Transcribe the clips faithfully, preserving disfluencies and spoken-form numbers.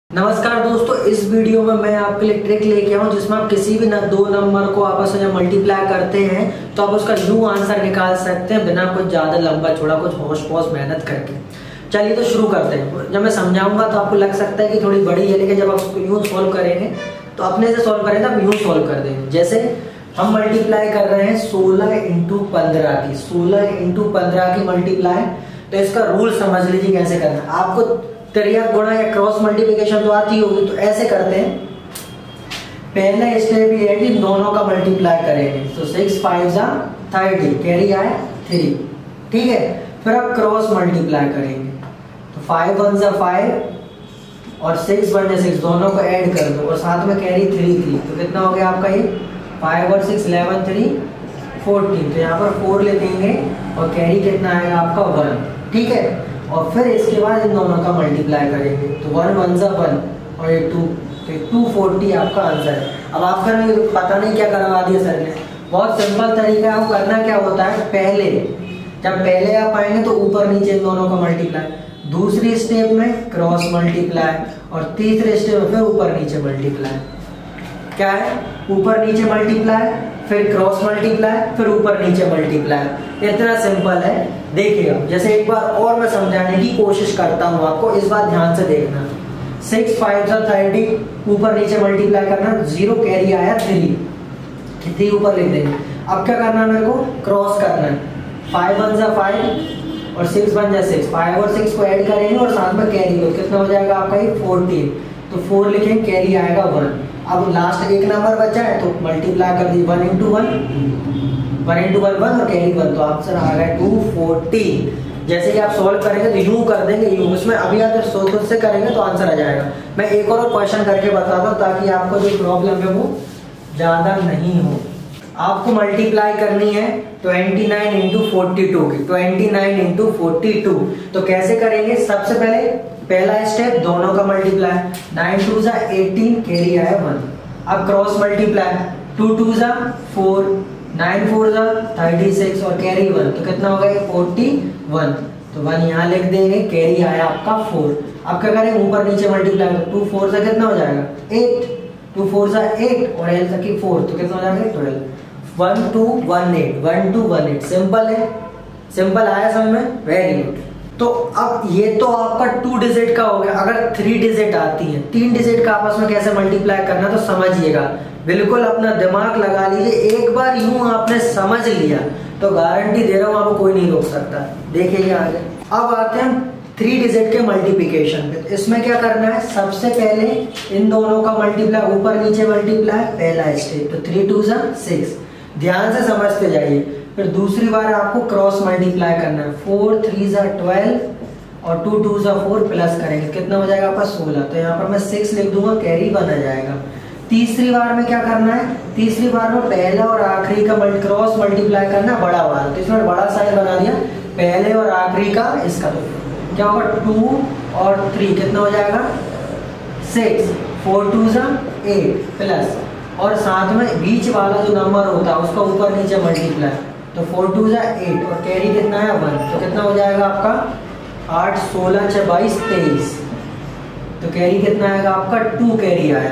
नमस्कार दोस्तों, इस वीडियो में मैं आपके लिए ट्रिक लेके आऊँ जिसमें आप किसी भी न दो नंबर को आपस में मल्टीप्लाई करते हैं तो आप उसका यूं आंसर निकाल सकते हैं बिना कुछ ज्यादा लंबा छोड़ा कुछ होश पोश मेहनत करके। चलिए तो शुरू करते हैं। जब मैं समझाऊंगा तो आपको लग सकता है कि थोड़ी बड़ी है, लेकिन जब आप उसको यूं सॉल्व करेंगे तो अपने से सॉल्व करेंगे तो आप यूं सॉल्व कर देंगे। जैसे हम मल्टीप्लाई कर रहे हैं सोलह इंटू पंद्रह की, सोलह इंटू पंद्रह की मल्टीप्लाई। तो इसका रूल समझ लीजिए कैसे करना है। आपको त्रिया गुणा या क्रॉस मल्टीप्लिकेशन तो आती होगी, तो ऐसे करते हैं। पहला स्टेप ये है कि दोनों का मल्टीप्लाई करेंगे। तो सिक्स फाइव जा थर्टी, कैरी आए थ्री, ठीक है। फिर आप क्रॉस मल्टीप्लाई करेंगे तो फाइव वन जा फाइव और सिक्स वन जा सिक्स, दोनों को ऐड कर दो और साथ में कैरी थ्री थ्री। तो कितना हो गया आपका ये फाइव और सिक्स इलेवन थ्री फोर्टीन। तो यहाँ पर फोर लिखेंगे और कैरी कितना आएगा आपका वन, ठीक है। और फिर इसके बाद इन दोनों का मल्टीप्लाई करेंगे तो वन वन जा वन और ये टू, तो टू फोर्टी आपका आंसर है। अब आपका पता नहीं क्या करवा दिया सर ने। बहुत सिंपल तरीका है। वो करना क्या होता है, पहले जब पहले आप आएंगे तो ऊपर नीचे इन दोनों का मल्टीप्लाई, दूसरी स्टेप में क्रॉस मल्टीप्लाई और तीसरे स्टेप में फिर ऊपर नीचे मल्टीप्लाई। क्या है, ऊपर नीचे मल्टीप्लाई फिर क्रॉस मल्टीप्लाई फिर ऊपर नीचे मल्टीप्लाई। इतना सिंपल है। देखिएगा, जैसे एक बार और मैं समझाने की कोशिश करता हूँ आपको, इस बार ध्यान से देखना। सिक्स फाइव जा थर्टी, ऊपर नीचे मल्टीप्लाई करना, जीरो कैरी आया थ्री, कितनी ऊपर लिख देंगे। अब क्या करना है, मेरे को क्रॉस करना है। फाइव वन जा फाइव और सिक्स वन जा सिक्स, फाइव और सिक्स को ऐड करेंगे और साथ में कैरी हो, कितना हो जाएगा आपका ये फोर्टीन। तो फोर लिखेंगे, कैरी आएगा वन। अब लास्ट एक नंबर बचा है तो मल्टीप्लाई कर दी, one into one, one into one one और कैरी वन, तो आंसर आ गया टू फोर्टी। जैसे कि आप सॉल्व करेंगे तो यूं कर देंगे, यूं। उसमें अभी आप जब सोच से करेंगे तो आंसर आ जाएगा। मैं एक और क्वेश्चन करके बताता हूँ ताकि आपको जो प्रॉब्लम है वो ज्यादा नहीं हो। आपको मल्टीप्लाई करनी है twenty nine into forty two की, twenty nine into forty two. तो कैसे करेंगे, सबसे पहले पहला स्टेप दोनों का मल्टीप्लाई, नाइन टू जा एटीन, कैरी आया वन। अब क्रॉस मल्टीप्लाई, टू टू जा फोर, नाइन फोर जा थर्टी सिक्स और कैरी वन, तो कितना हो गया फोर्टी वन। तो वन यहाँ लिख देंगे, कैरी आया आपका फोर। अब क्या करें, ऊपर नीचे मल्टीप्लाई, टू फोर से कितना हो जाएगा एट, टू फोर जा एट और एल तक की फोर, तो कितना हो जाएगा twelve. One two one eight, one two one eight. Simple है, सिंपल आया समझ में, वेरी गुड। तो अब ये तो आपका टू डिजिट का हो गया। अगर थ्री डिजिट आती है, तीन डिजिट का आपस में कैसे मल्टीप्लाई करना तो समझिएगा, बिल्कुल अपना दिमाग लगा लीजिए। एक बार यूं आपने समझ लिया तो गारंटी दे रहा हूं आपको कोई नहीं रोक सकता। देखिए आगे। अब आते हैं थ्री डिजिट के मल्टीप्लिकेशन पे। तो इसमें क्या करना है, सबसे पहले इन दोनों का मल्टीप्लाई, ऊपर नीचे मल्टीप्लाई, पहला स्टेप। तो थ्री टू जा सिक्स, ध्यान से समझते जाइए। फिर दूसरी बार आपको क्रॉस मल्टीप्लाई करना है, फोर थ्री जा ट्वेल्व और टू टू जा फोर प्लस करेंगे, कितना हो जाएगा आपका सोलह। तो यहाँ पर मैं सिक्स लिख दूंगा, कैरी वन आ जाएगा। तीसरी बार में क्या करना है, तीसरी बार में पहला और आखिरी का क्रॉस मल्टीप्लाई करना, बड़ा वाला। तो इसमें बड़ा साइन बना दिया, पहले और आखिरी का इसका। तो क्या होगा, टू और थ्री कितना हो जाएगा सिक्स, फोर टू जा एट प्लस और साथ में बीच वाला जो नंबर होता है उसका ऊपर नीचे मल्टीप्लाई। तो फोर टू जा एट और कैरी कितना है वन, तो कितना हो जाएगा आपका आठ सोलह छह बाईस तेईस। तो कैरी कितना आएगा आपका टू, कैरी आया।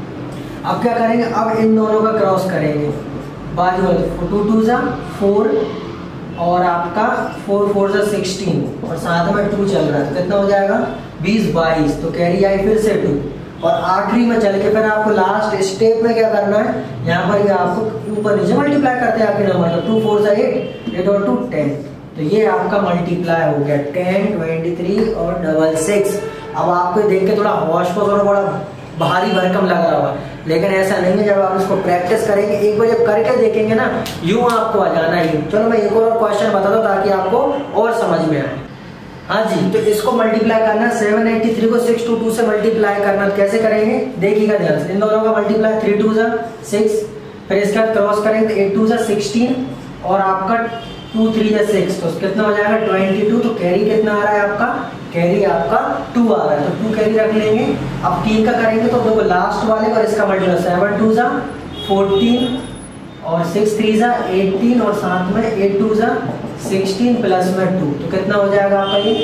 अब क्या करेंगे, अब इन दोनों का क्रॉस करेंगे, बाजू वाले टू टू जा फोर और आपका फोर फोर जा सिक्सटीन और साथ में टू चल रहा है, तो कितना हो जाएगा बीस बाईस। तो कैरी आई फिर से टू और आखिरी में चल के फिर आपको लास्ट स्टेप में क्या करना है, यहाँ पर आपको ऊपर नीचे मल्टीप्लाई करते हैं आपके नंबर का, टू फोर जा एट, एट और टू टेन। तो ये आपका मल्टीप्लाई हो गया टेन, ट्वेंटी थ्री और डबल सिक्स। अब आपको देख के थोड़ा होश को थोड़ा बड़ा भारी भरकम लग रहा होगा, लेकिन ऐसा नहीं है। जब आप इसको प्रैक्टिस करेंगे, एक बार जब करके देखेंगे ना, यूं आपको आ जाना ही। चलो मैं एक और क्वेश्चन बता दूं ताकि आपको और समझ में आए। हाँ जी, तो इसको मल्टीप्लाई करना है, सेवन एटी थ्री को सिक्स टू टू से मल्टीप्लाई करना। तो कैसे करेंगे देखिएगा ध्यान से। इन दोनों का मल्टीप्लाई, थ्री टू जा सिक्स, फिर इसके बाद क्रॉस करेंगे तो एट टू जा सिक्सटीन और आपका टू थ्री जा सिक्स, तो कितना हो जाएगा ट्वेंटी टू। तो कैरी कितना आ रहा है आपका, कैरी आपका टू आ रहा है, तो टू कैरी रख लेंगे। अब तीन का करेंगे तो देखो लास्ट वाले और इसका मल्टीप्लाई, सेवन टू जा फोर्टीन और सिक्स थ्री जा एटीन और साथ में एट टू जा सिक्सटीन प्लस में टू, तो कितना हो जाएगा आपका ये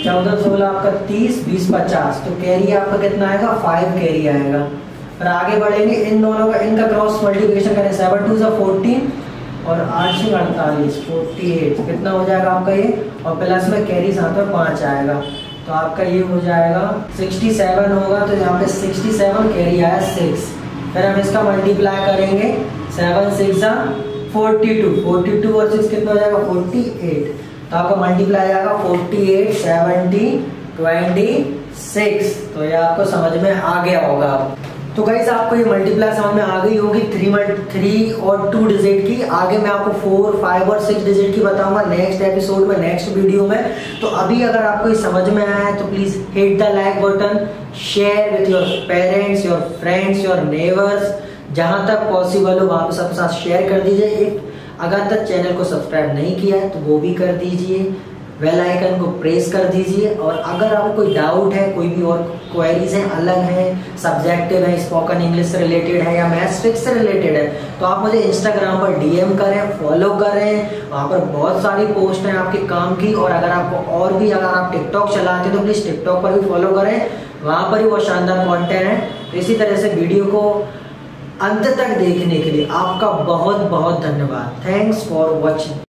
चौदह सोलह आपका तीस, बीस पचास, तो कैरी आपका कितना आएगा, फाइव कैरी आएगा। फिर आगे बढ़ेंगे, इन दोनों का इनका क्रॉस मल्टीप्लिकेशन करें, सेवन टू सा फोर्टीन और आठ से अड़तालीस, फोर्टी एट, कितना हो जाएगा आपका ये, और प्लस में कैरी साथ में पाँच आएगा, तो आपका ये हो जाएगा सिक्सटी सेवन होगा। तो यहाँ पे सिक्सटी सेवन कैरी आया सिक्स। फिर हम इसका मल्टीप्लाई करेंगे, seven six forty two, forty two और सिक्स कितना हो जाएगा, फोर्टी एट, तो आपका मल्टीप्लाई आएगा forty eight, seventy, twenty six. तो ये आपको समझ में आ गया होगा। तो गाइस आपको ये मल्टीप्लाई समझ में आ गई होगी, थ्री थ्री और टू डिजिट की। आगे मैं आपको फोर, फाइव और सिक्स डिजिट की बताऊंगा नेक्स्ट एपिसोड में, नेक्स्ट वीडियो में। तो अभी अगर आपको ये समझ में आया है तो please hit the like button, share with your parents, your friends, your neighbours, जहां तक पॉसिबल हो वहां पे सबके साथ शेयर कर दीजिए। एक अगर तक चैनल को सब्सक्राइब नहीं किया है तो वो भी कर दीजिए, बेल आइकन को प्रेस कर दीजिए। और अगर आपको कोई डाउट है, कोई भी और क्वेरीज हैं, अलग हैं, सब्जेक्टिव है, स्पोकन इंग्लिश से रिलेटेड है या मैथ्स फिक्स से रिलेटेड है, तो आप मुझे इंस्टाग्राम पर डीएम करें, फॉलो करें, वहाँ पर बहुत सारी पोस्ट हैं आपके काम की। और अगर आपको और भी, अगर आप टिकटॉक चलाते हैं तो प्लीज टिकटॉक पर भी फॉलो करें, वहाँ पर भी बहुत शानदार कॉन्टेंट है। तो इसी तरह से वीडियो को अंत तक देखने के लिए आपका बहुत बहुत धन्यवाद। Thanks for watching.